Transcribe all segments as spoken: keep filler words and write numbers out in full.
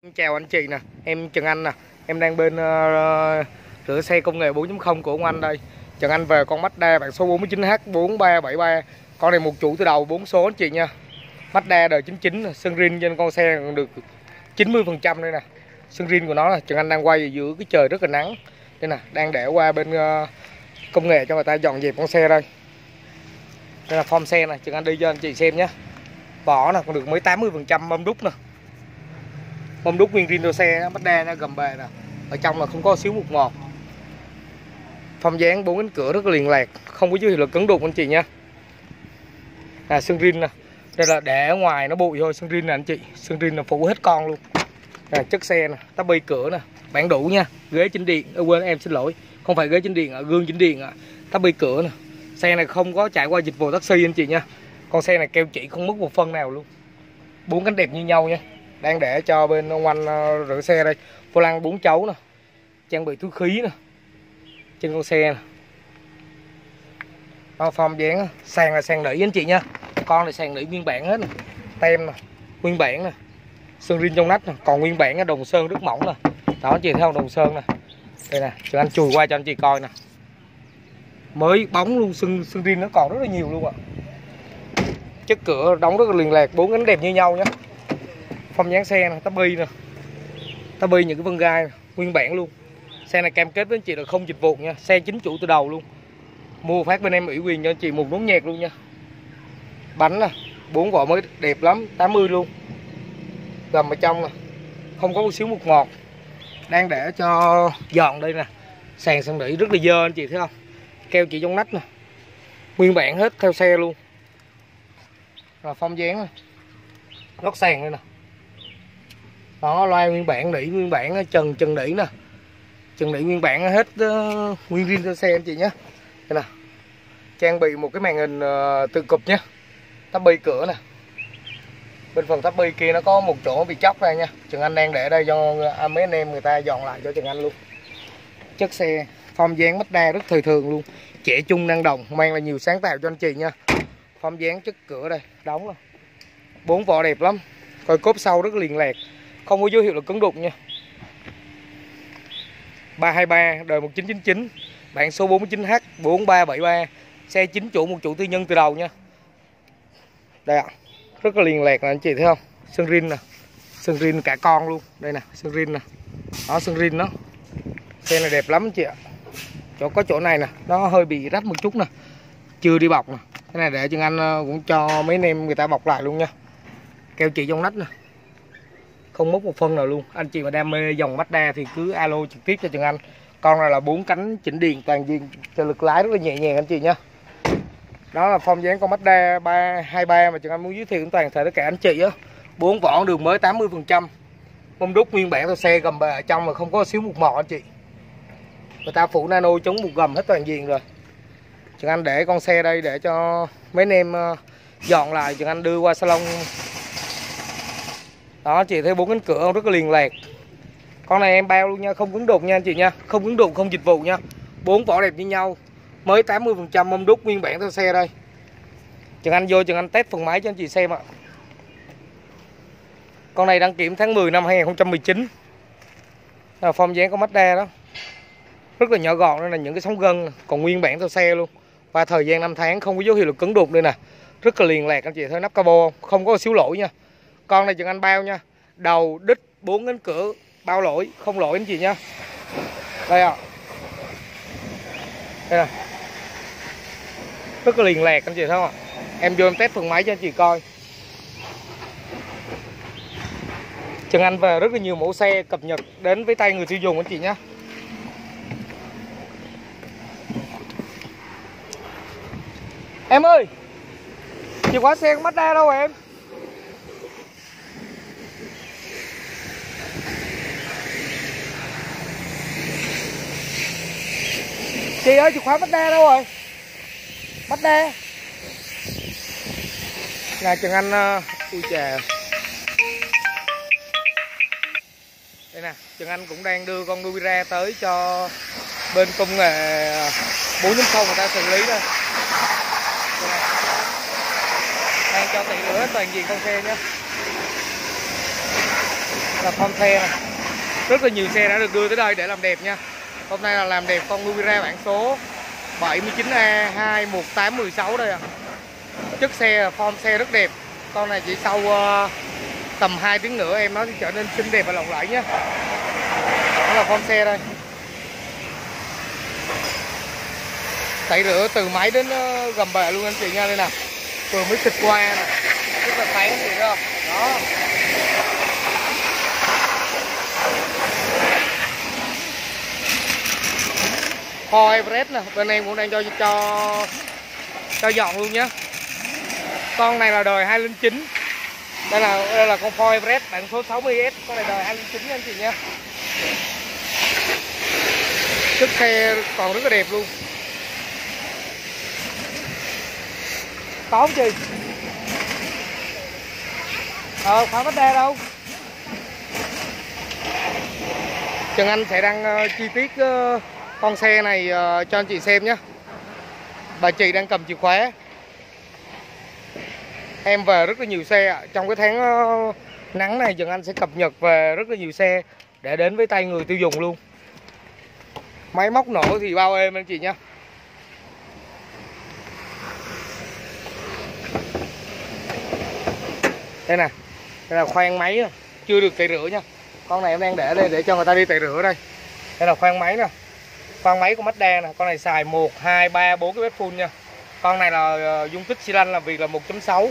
Chào anh chị nè, em Trần Anh nè, em đang bên uh, rửa xe công nghệ bốn chấm không của ông anh đây. Trần Anh về con Mazda bản số bốn chín H bốn ba bảy ba. Con này một chủ từ đầu bốn số anh chị nha. Mazda đời chín chín, sơn rin trên con xe còn được chín mươi phần trăm đây nè. Sơn rin của nó là Trần Anh đang quay ở giữa cái trời rất là nắng. Đây nè, đang để qua bên uh, công nghệ cho người ta dọn dẹp con xe đây. Đây là form xe này, Trần Anh đi cho anh chị xem nhé. Vỏ nè, còn được mới tám mươi phần trăm mâm đúc nè. Mâm đúc nguyên zin xe, Mazda nó gầm bề nè. Ở trong là không có xíu mục ngọt. Phong dáng bốn cánh cửa rất là liền lạc, không có dấu hiệu là cứng đục anh chị nha. À, sơn rin nè. Đây là để ở ngoài nó bụi thôi, sơn rin nè anh chị. Sơn rin là phủ hết con luôn. À, chất xe nè, tắp bi cửa nè, bản đủ nha. Ghế chỉnh điện, à, quên em xin lỗi, không phải ghế chỉnh điện, à, gương chỉnh điện, à. Tắp bi cửa nè. Xe này không có trải qua dịch vụ taxi anh chị nha. Con xe này keo chỉ không mất một phân nào luôn. Bốn cánh đẹp như nhau nha. Đang để cho bên ông anh uh, rửa xe đây. Vô lăng bốn chấu nè, trang bị túi khí nè trên con xe nè. Đó, form dáng sàn là sàn nỉ anh chị nha. Con này sàn nỉ nguyên bản hết nè. Tem nè, nguyên bản nè. Sơn rin trong nách nè, còn nguyên bản đồng sơn rất mỏng nè. Đó anh chị thấy không, đồng sơn nè. Đây nè, cho anh chùi qua cho anh chị coi nè. Mới bóng luôn, sơn sơn rin nó còn rất là nhiều luôn ạ. Chất cửa đóng rất là liền lạc, bốn cánh đẹp như nhau nhé. Phong dáng xe nè, tắp bi nè, tắp bi những cái vân gai nè, nguyên bản luôn. Xe này cam kết với anh chị là không dịch vụ nha, xe chính chủ từ đầu luôn. Mua phát bên em ủy quyền cho anh chị một nốt nhạc luôn nha. Bánh nè, bốn vỏ mới đẹp lắm, tám mươi luôn. Gầm ở trong nè, không có một xíu mục ngọt. Đang để cho dọn đây nè. Sàn sàn nỉ rất là dơ anh chị thấy không? Keo chỉ trong nách nè, nguyên bản hết theo xe luôn. Rồi phong dáng nè, lót sàn đây nè. Đó, loa nguyên bản, nỉ nguyên bản, trần trần nỉ nè. Trần nỉ nguyên bản hết uh, nguyên zin cho xe anh chị nhé. Đây nè. Trang bị một cái màn hình uh, tự cụp nhé. Tắp bi cửa nè. Bên phần tắp bi kia nó có một chỗ bị chóc ra nha. Trần Anh đang để đây cho uh, mấy anh em người ta dọn lại cho Trần Anh luôn. Chất xe, form dáng Mazda rất thời thường luôn. Trẻ trung năng động, mang lại nhiều sáng tạo cho anh chị nha. Form dáng chất cửa đây, đóng rồi. Bốn vỏ đẹp lắm. Coi cốp sau rất liền lạc, không có dấu hiệu là cứng đục nha. Ba hai ba đời một chín chín chín, bản số bốn chín H bốn ba bảy ba. Xe chính chủ, một chủ tư nhân từ đầu nha. Đây ạ, rất là liền lạc nè anh chị thấy không? Sơn rin nè, sơn rin cả con luôn. Đây nè, sơn rin nè. Đó, sơn rin đó. Xe này đẹp lắm anh chị ạ. Chỗ có chỗ này nè, nó hơi bị rách một chút nè, chưa đi bọc nè. Cái này để Trần Anh cũng cho mấy anh em người ta bọc lại luôn nha. Keo chỉ trong nách nè, không mất một phân nào luôn. Anh chị mà đam mê dòng Mazda thì cứ alo trực tiếp cho Trần Anh. Con này là bốn cánh chỉnh điện toàn diện, cho lực lái rất là nhẹ nhàng anh chị nha. Đó là form dáng con Mazda ba hai ba mà Trần Anh muốn giới thiệu đến toàn thể tất cả anh chị á. Bốn vỏ đường mới tám mươi phần trăm. Mâm đúc nguyên bản theo xe, gầm bề ở trong mà không có xíu mục mọt anh chị. Người ta phủ nano chống mục gầm hết toàn diện rồi. Trần Anh để con xe đây để cho mấy anh em dọn lại, Trần Anh đưa qua salon. Đó chị thấy bốn cánh cửa rất là liền lạc. Con này em bao luôn nha, không cứng đục nha anh chị nha, không cứng đục, không dịch vụ nha. Bốn vỏ đẹp như nhau, mới tám mươi phần trăm mâm đúc nguyên bản theo xe đây. Trần Anh vô Trần Anh test phần máy cho anh chị xem ạ. Con này đăng kiểm tháng mười năm hai nghìn không trăm mười chín. Là form dáng của Mazda đó. Rất là nhỏ gọn, đây là những cái sóng gân còn nguyên bản theo xe luôn. Và thời gian năm tháng không có dấu hiệu là cứng đục đây nè. Rất là liền lạc anh chị thấy nắp cabo không có xíu lỗi nha. Con này Trần Anh bao nha, đầu đít bốn cánh cửa bao lỗi, không lỗi anh chị nha. Đây ạ. À. Đây nè. Rất là liền lạc anh chị thấy không ạ? Em vô em test phần máy cho anh chị coi. Trần Anh về rất là nhiều mẫu xe cập nhật đến với tay người tiêu dùng anh chị nhé. Em ơi, chìa khóa xe của Mazda đâu rồi em? Chị ơi, chìa khóa Mazda đâu rồi? Mazda là Trần Anh. Ui chà. Đây nè, Trần Anh cũng đang đưa con Nubira tới cho bên công nghệ bốn chấm không người ta xử lý đây. Đang cho tỉ lửa toàn diện con xe nhé. là form xe này. Rất là nhiều xe đã được đưa tới đây để làm đẹp nha. Hôm nay là làm đẹp con Nubira bản số bảy chín A hai một tám một sáu đây ạ. À. Chất xe, form xe rất đẹp. Con này chỉ sau uh, tầm hai tiếng nữa em nó sẽ trở nên xinh đẹp và lộng lẫy nhé. Đó là form xe đây. Tẩy rửa từ máy đến uh, gầm bệ luôn anh chị nha. Đây nè, vừa mới xịt qua nè, rất là sáng anh chị thấy không? Đó. Ford Everest nè, bên em cũng đang cho cho cho dọn luôn nhé. Con này là đời hai không không chín. Đây là đây là con Ford Everest bản số sáu mươi S, con này đời hai không không chín nha anh chị nha. Chất xe còn rất là đẹp luôn. Có không chị? Ờ, khóa bánh đe đâu? Trần Anh sẽ đăng uh, chi tiết uh, con xe này uh, cho anh chị xem nhé. Bà chị đang cầm chìa khóa. Em về rất là nhiều xe ạ. Trong cái tháng uh, nắng này Trần Anh sẽ cập nhật về rất là nhiều xe để đến với tay người tiêu dùng luôn. Máy móc nổ thì bao êm anh chị nhé. Đây nè, đây là khoang máy nè, chưa được tẩy rửa nha. Con này em đang để đây để cho người ta đi tẩy rửa đây. Đây là khoang máy nè. Khoang máy của Mazda nè, con này xài một, hai, ba, bốn cái bếp full nha. Con này là uh, dung tích xi lanh làm việc là một chấm sáu.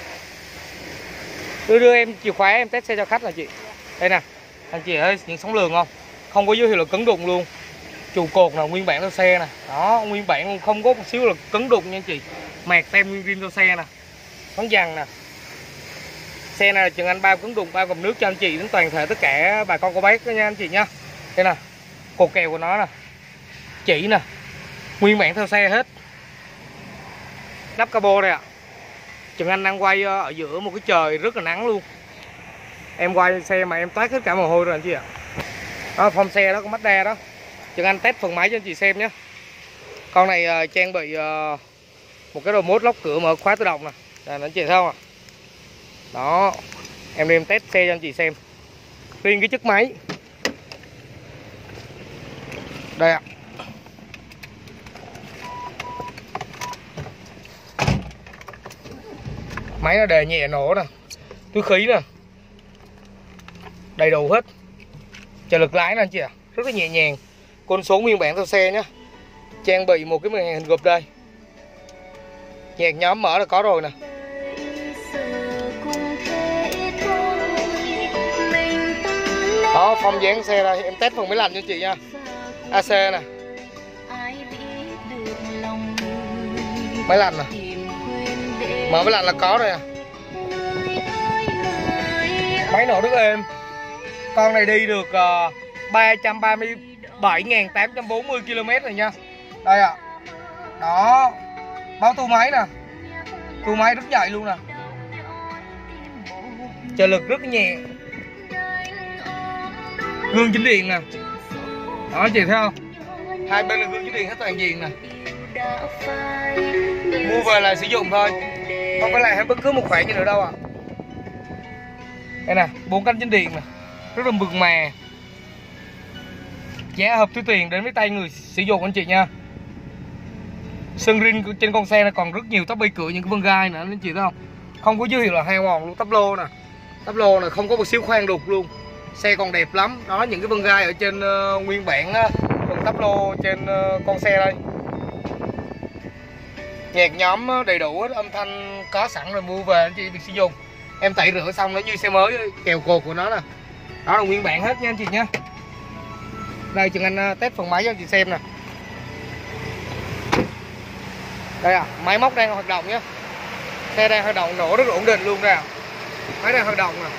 Đưa đưa em chìa khóa em test xe cho khách là chị. Đây nè, anh chị ơi, những sóng lường không? Không có dấu hiệu là cứng đụng luôn. Trụ cột là nguyên bản theo xe nè. Đó, nguyên bản luôn, không có một xíu là cứng đụng nha anh chị. Mạc tem nguyên rim theo xe nè. Bóng dằn nè. Xe này là Trần Anh bao cứng đụng, bao cầm nước cho anh chị đến toàn thể tất cả bà con cô bác đó nha anh chị nha. Đây nè, cột kèo của nó nè, chỉ nè, nguyên bản theo xe hết. Nắp capo đây ạ. À. Trần Anh đang quay ở giữa một cái trời rất là nắng luôn. Em quay xe mà em toát hết cả mồ hôi rồi anh chị ạ. Đó, form xe đó, con Mazda đó. Trần Anh test phần máy cho anh chị xem nhé. Con này uh, trang bị uh, một cái remote lóc cửa mở khóa tự động nè. Đây anh chị thấy không ạ? Đó, em đem test xe cho anh chị xem. Riêng cái chiếc máy đây ạ. Máy nó đề nhẹ nổ nè, túi khí nè, đầy đủ hết. Trợ lực lái nè anh chị ạ, rất là nhẹ nhàng. Con số nguyên bản theo xe nhé. Trang bị một cái màn hình gộp đây. Nhạc nhóm mở là có rồi nè. Đó, phong dáng xe đây, em test phần máy lạnh cho chị nha. a xê nè. Máy lạnh nè. Mở máy lạnh là có rồi nè. Máy nổ rất êm. Con này đi được uh, ba trăm ba mươi bảy nghìn tám trăm bốn mươi ki lô mét rồi nha. Đây ạ. À. Đó. Báo tua máy nè. Tua máy rất nhạy luôn nè. Trợ lực rất nhẹ. Gương chỉnh điện nè. Đó chị thấy không? Hai bên là gương chỉnh điện hết toàn diện nè. Mua về là sử dụng thôi, không phải là bất cứ một khoản gì nữa đâu ạ. À. Đây nè, bốn cánh chỉnh điện nè, rất là mượt mà. Giá hợp túi tiền đến với tay người sử dụng anh chị nha. Sân rin trên con xe này còn rất nhiều tắp bi cửa, những cái vân gai nữa anh chị thấy không? Không có dấu hiệu là hao mòn luôn. Tắp lô nè, tắp lô này không có một xíu khoan đục luôn. Xe còn đẹp lắm. Đó, những cái vân gai ở trên uh, nguyên bản uh, phần tắp lô trên uh, con xe đây. Nhạc nhóm đầy đủ hết, âm thanh có sẵn rồi, mua về anh chị việc sử dụng. Em tẩy rửa xong nó như xe mới, kèo cột của nó nè. Đó là nguyên bản hết nha anh chị nhé. Đây Trần Anh test phần máy cho anh chị xem nè. Đây à, máy móc đang hoạt động nhé. Xe đang hoạt động, nổ rất ổn định luôn ra. Máy đang hoạt động nè.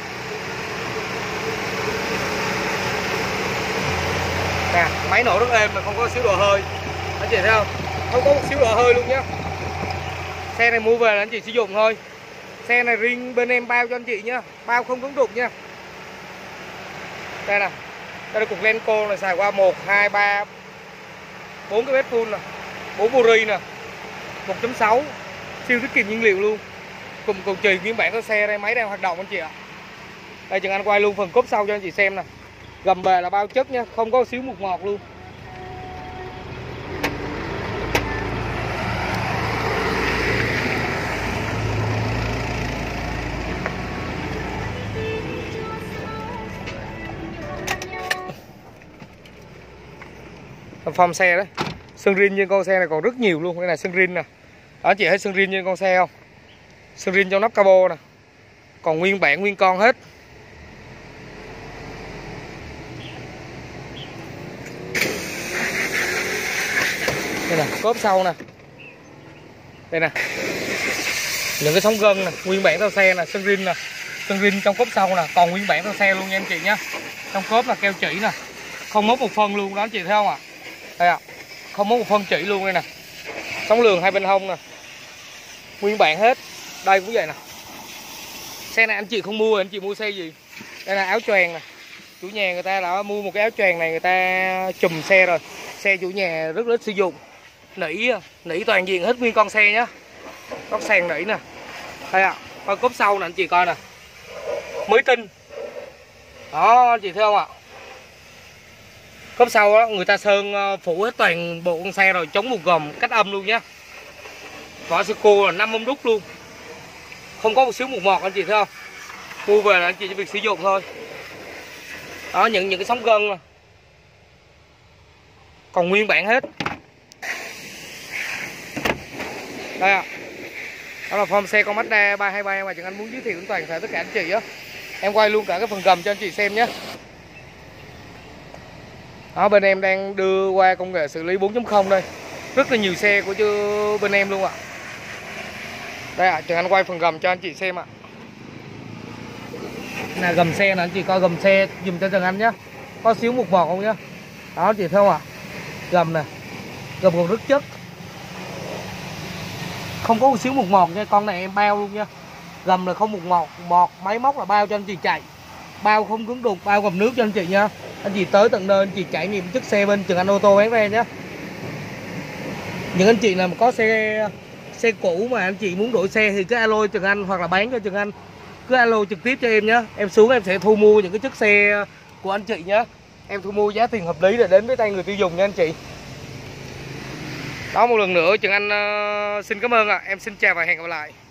Nè, máy nổ rất êm mà không có xíu độ hơi. Anh chị thấy không? Không có một xíu độ hơi luôn nhé. Xe này mua về là anh chị sử dụng thôi. Xe này riêng bên em bao cho anh chị nhá. Bao không cứng đục nha. Đây nè. Đây là cục Lenco này, xài qua một, hai, ba, bốn cái bếp full nè, bốn buri nè, một chấm sáu, siêu tiết kiệm nhiên liệu luôn. Cùng cầu trì nguyên bản của xe đây, máy đang hoạt động anh chị ạ. Đây Trường Anh quay luôn phần cốp sau cho anh chị xem nè. Gầm bề là bao chất nha, không có xíu mục ngọt luôn. Form xe đấy, sân rin trên con xe này còn rất nhiều luôn. Đây là sân rin nè, đó chị thấy sân rin trên con xe không? Sân rin trong nắp cabo nè, còn nguyên bản nguyên con hết. Đây nè, cốp sau nè, đây nè, những cái sóng gân nè, nguyên bản theo xe nè, sân rin nè, sân rin trong cốp sau nè, còn nguyên bản theo xe luôn nha anh chị nhé. Trong cốp là keo chỉ nè, không mốt một phân luôn đó anh chị thấy không ạ? À? Đây ạ, à, không mốt một phân chỉ luôn đây nè, sóng lường hai bên hông nè, nguyên bản hết. Đây cũng vậy nè. Xe này anh chị không mua, anh chị mua xe gì? Đây là áo choàng nè, chủ nhà người ta đã mua một cái áo choàng này, người ta chùm xe rồi, xe chủ nhà rất ít sử dụng. Nỉ nỉ toàn diện hết nguyên con xe nhá, góc sàn nỉ nè. Đây ạ, à, cốp sau nè anh chị coi nè, mới tinh đó anh chị thấy không ạ? Cốp sau đó người ta sơn phủ hết toàn bộ con xe rồi, chống một gầm cách âm luôn nhá. Vỏ sơ cô là năm ống đúc luôn, không có một xíu mục mọt anh chị thấy không? Mua về là anh chị chỉ việc sử dụng thôi. Đó, những những cái sóng gân mà còn nguyên bản hết. Đây ạ, à, đó là form xe con Mazda ba hai ba mà Trường Anh muốn giới thiệu đến toàn thể tất cả anh chị á. Em quay luôn cả cái phần gầm cho anh chị xem nhé. Đó, bên em đang đưa qua công nghệ xử lý bốn chấm không đây, rất là nhiều xe của chứ bên em luôn ạ. À. Đây ạ, à, Trường Anh quay phần gầm cho anh chị xem ạ. À. Là gầm xe nè, anh chị coi gầm xe dùm cho Trường Anh nhé. Có xíu mục mọt không nhá. Đó chị thấy không ạ? À? Gầm nè, gầm còn rất chất, không có một xíu mục mọt nha. Con này em bao luôn nha. Gầm là không mục mọt, mọt máy móc là bao cho anh chị chạy, bao không cứng đục, bao gầm nước cho anh chị nha. Anh chị tới tận nơi anh chị trải nghiệm chiếc xe bên Trường Anh ô tô bán ra nhé. Những anh chị nào mà có xe xe cũ mà anh chị muốn đổi xe thì cứ alo Trường Anh hoặc là bán cho Trường Anh, cứ alo trực tiếp cho em nhé. Em xuống em sẽ thu mua những cái chiếc xe của anh chị nhé. Em thu mua giá tiền hợp lý để đến với tay người tiêu dùng nha anh chị. Đó, một lần nữa Trường Anh uh, xin cảm ơn ạ. À. Em xin chào và hẹn gặp lại.